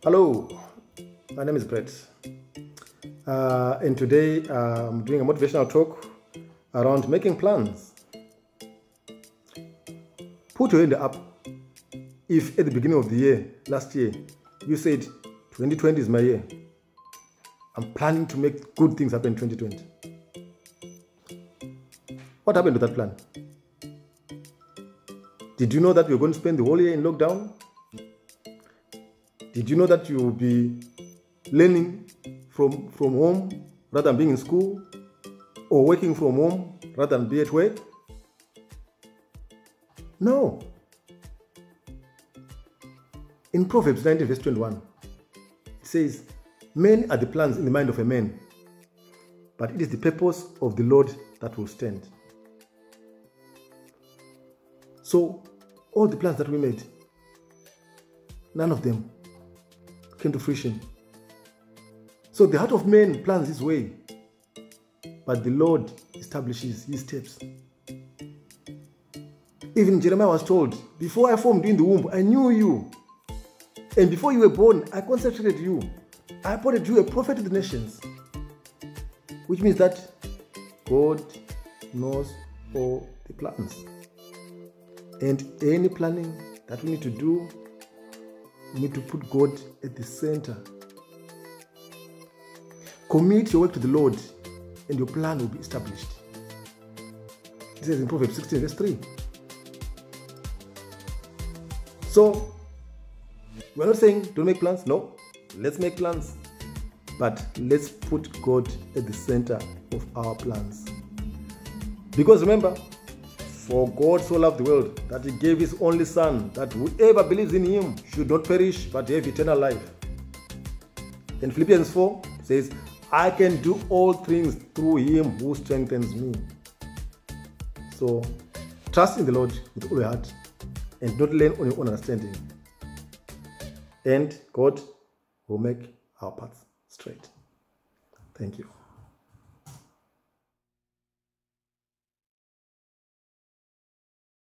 Hello, my name is Brett, and today I'm doing a motivational talk around making plans. Put your hand up if at the beginning of the year, last year, you said 2020 is my year. I'm planning to make good things happen in 2020. What happened to that plan? Did you know that you're going to spend the whole year in lockdown? Did you know that you will be learning from home rather than being in school, or working from home rather than be at work? No. In Proverbs 19 verse 21, it says, "Men are the plans in the mind of a man, but it is the purpose of the Lord that will stand." So, all the plans that we made, none of them came to fruition. So the heart of man plans his way, but the Lord establishes his steps. Even Jeremiah was told, "Before I formed you in the womb, I knew you. And before you were born, I consecrated you. I appointed you a prophet to the nations." Which means that God knows all the plans. And any planning that we need to do, we need to put God at the center. Commit your work to the Lord, and your plan will be established. It says in Proverbs 16 verse 3. So, we're not saying don't make plans. No, let's make plans. But let's put God at the center of our plans. Because remember, for God so loved the world that he gave his only Son, that whoever believes in him should not perish but have eternal life. And Philippians 4 says, "I can do all things through him who strengthens me." So trust in the Lord with all your heart and not lean on your own understanding. And God will make our paths straight. Thank you.